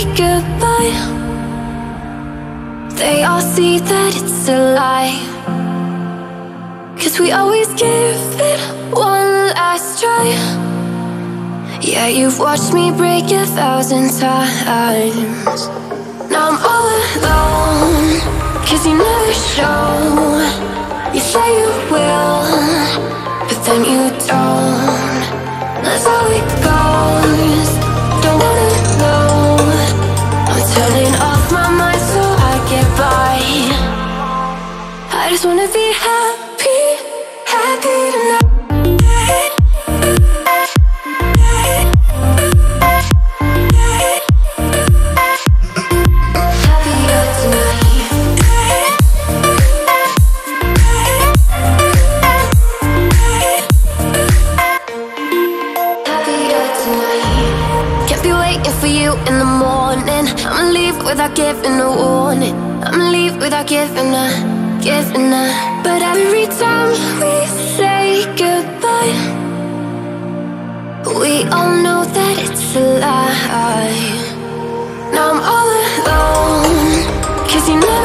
goodbye, they all see that it's a lie. 'Cause we always give it one last try. Yeah, you've watched me break 1,000 times. Now I'm all alone, 'cause you never show. You say you will, but then you don't. That's how it goes, don't wanna know. I'm turning off my mind so I get by. I just wanna be happy, happy tonight. In the morning, I'ma leave without giving a warning. I'ma leave without giving a. But every time we say goodbye, we all know that it's a lie. Now I'm all alone, 'cause you know